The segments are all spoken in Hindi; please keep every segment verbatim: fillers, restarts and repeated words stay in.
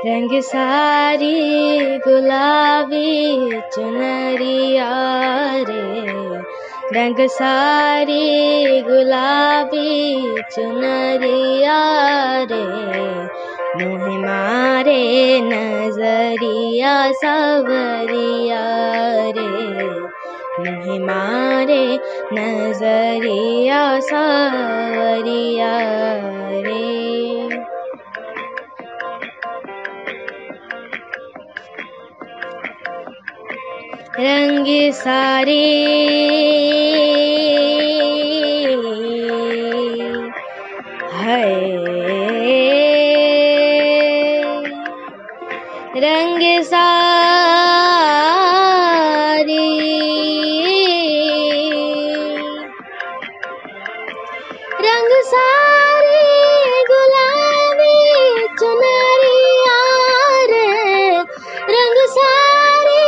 रंग सारी गुलाबी चुनरिया रे, रंग सारी गुलाबी चुनरिया रे, मोहे मारे नजरिया सावरिया रे, मोहे मारे नजरिया सावरिया रे। रंग सारे है, रंग सारी रंग सारी गुलाबी चुनरिया रे, रंग सारी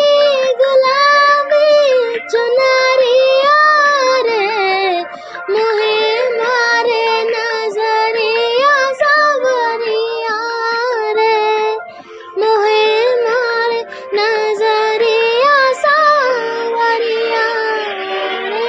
चुनरिया रे, मोहे मारे नजरिया सावरिया रे, मोहे मारे नजरिया सावरिया रे।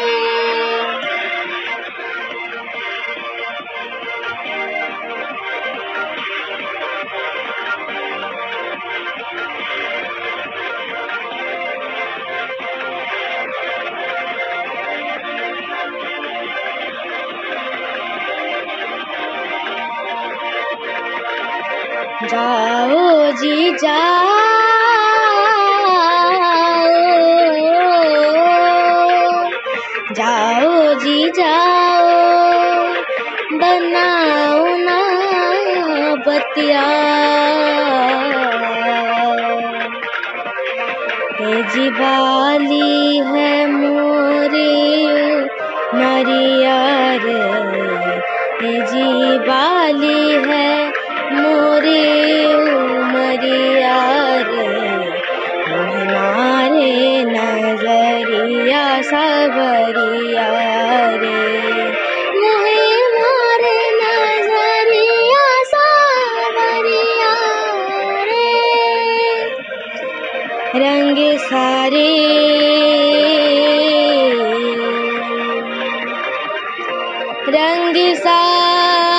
जाओ जी जाओ, जाओ जी जाओ, बनाओ ना बतिया, हे जी बाली है मोरी मरिया रे, हे जी बाली है मोरे उमरिया रे, मोहे मारे नजरिया सावरिया रे, मोहे मारे नजरिया सावरिया रे। रंग सारे रंग सारे